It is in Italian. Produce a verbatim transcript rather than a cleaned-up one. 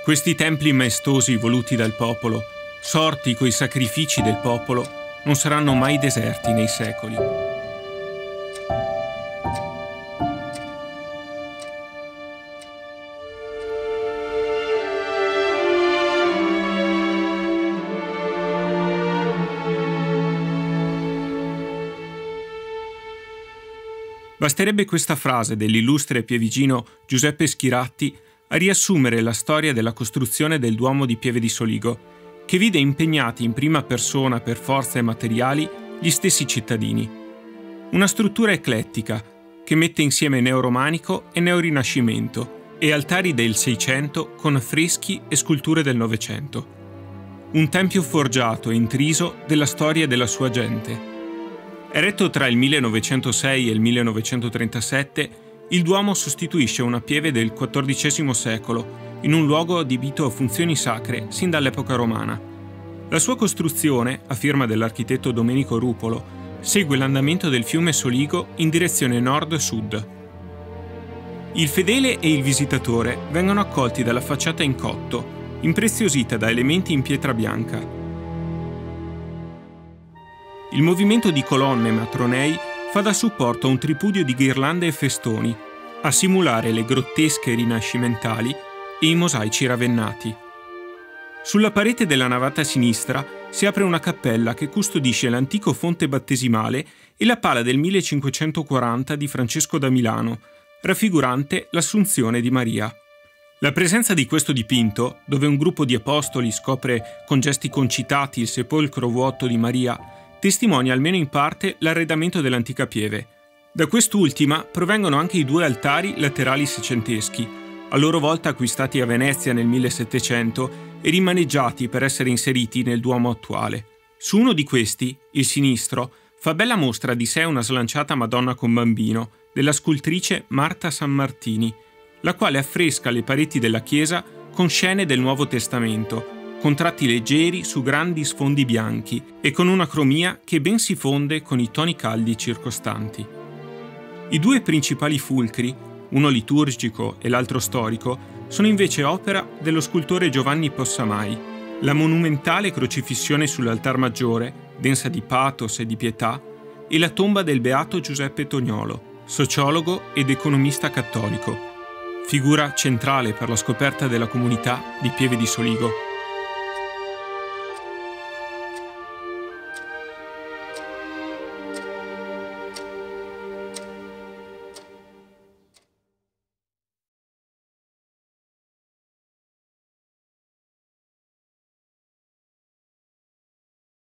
Questi templi maestosi voluti dal popolo, sorti coi sacrifici del popolo, non saranno mai deserti nei secoli. Basterebbe questa frase dell'illustre pievigino Giuseppe Schiratti a riassumere la storia della costruzione del Duomo di Pieve di Soligo, che vide impegnati in prima persona per forze e materiali gli stessi cittadini. Una struttura eclettica che mette insieme neoromanico e neorinascimento e altari del Seicento con affreschi e sculture del Novecento. Un tempio forgiato e intriso della storia della sua gente. Eretto tra il millenovecentosei e il millenovecentotrentasette, il Duomo sostituisce una pieve del quattordicesimo secolo in un luogo adibito a funzioni sacre sin dall'epoca romana. La sua costruzione, a firma dell'architetto Domenico Rupolo, segue l'andamento del fiume Soligo in direzione nord-sud. Il fedele e il visitatore vengono accolti dalla facciata in cotto, impreziosita da elementi in pietra bianca. Il movimento di colonne e matronei fa da supporto a un tripudio di ghirlande e festoni, a simulare le grottesche rinascimentali e i mosaici ravennati. Sulla parete della navata sinistra si apre una cappella che custodisce l'antico fonte battesimale e la pala del millecinquecentoquaranta di Francesco da Milano, raffigurante l'Assunzione di Maria. La presenza di questo dipinto, dove un gruppo di apostoli scopre con gesti concitati il sepolcro vuoto di Maria, testimonia almeno in parte l'arredamento dell'antica pieve. Da quest'ultima provengono anche i due altari laterali seicenteschi, a loro volta acquistati a Venezia nel millesettecento e rimaneggiati per essere inseriti nel Duomo attuale. Su uno di questi, il sinistro, fa bella mostra di sé una slanciata Madonna con Bambino, della scultrice Marta Sammartini, la quale affresca le pareti della chiesa con scene del Nuovo Testamento, con tratti leggeri su grandi sfondi bianchi e con una cromia che ben si fonde con i toni caldi circostanti. I due principali fulcri, uno liturgico e l'altro storico, sono invece opera dello scultore Giovanni Possamai. La monumentale crocifissione sull'altar maggiore, densa di pathos e di pietà, e la tomba del beato Giuseppe Toniolo, sociologo ed economista cattolico, figura centrale per la scoperta della comunità di Pieve di Soligo.